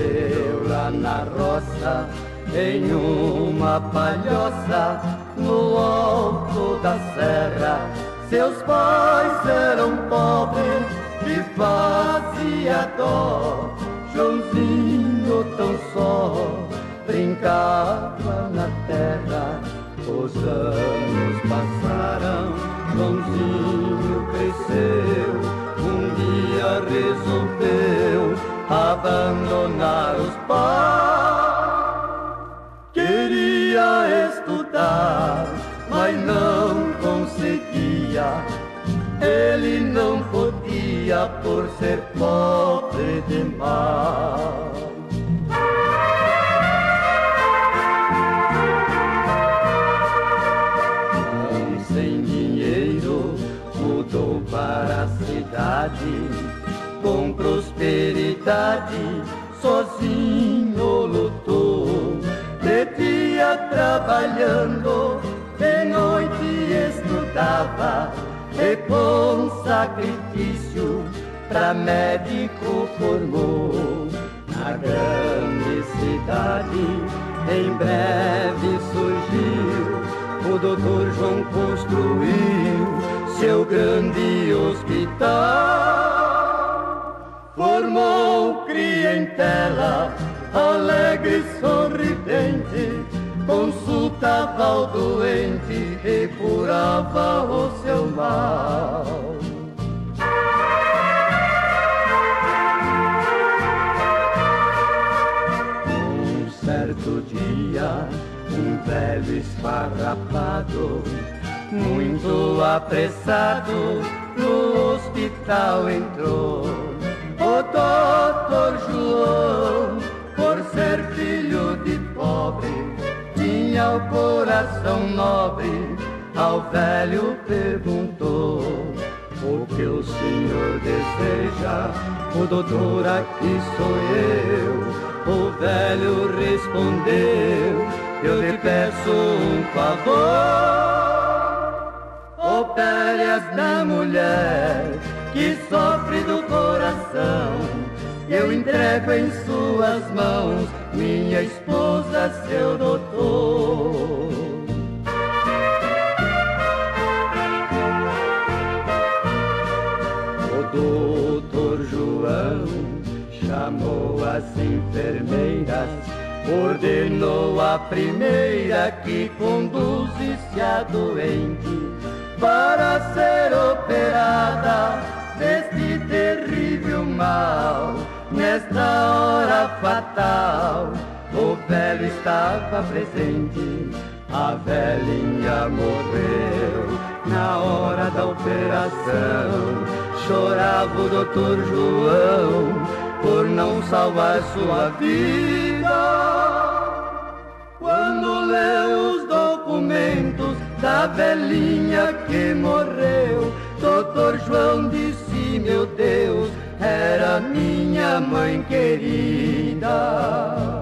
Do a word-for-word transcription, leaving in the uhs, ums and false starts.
nasceu lá na roça, em uma palhoça, no alto da serra. Seus pais eram pobres e fazia dó. Joãozinho tão só brincava na terra. Os anos passaram, Joãozinho cresceu. Um dia resolveu abandonar os pais. Queria estudar, mas não conseguia. Ele não podia por ser pobre demais. Sem dinheiro, mudou para a cidade. Com prosperidade, sozinho lutou. De dia trabalhando, de noite estudava. E com sacrifício pra médico formou. Na grande cidade, em breve surgiu. O doutor João construiu seu grande hospital. Formou clientela alegre e sorridente, consultava o doente e curava o seu mal. Um certo dia, um velho esfarrapado, muito apressado, no hospital entrou. O doutor João, por ser filho de pobre, tinha o coração nobre. Ao velho perguntou: o que o senhor deseja? O doutor, aqui sou eu. O velho respondeu: eu lhe peço um favor. Opere esta mulher que sofre do coração. Eu entrego em suas mãos minha esposa, seu doutor. O doutor João chamou as enfermeiras, ordenou a primeira que conduzisse a doente para ser operada deste terrível mal. Nesta hora fatal, o velho estava presente. A velhinha morreu na hora da operação. Chorava o doutor João por não salvar sua vida. Quando leu os documentos da velhinha que morreu, doutor João disse: meu Deus, era minha mãe querida.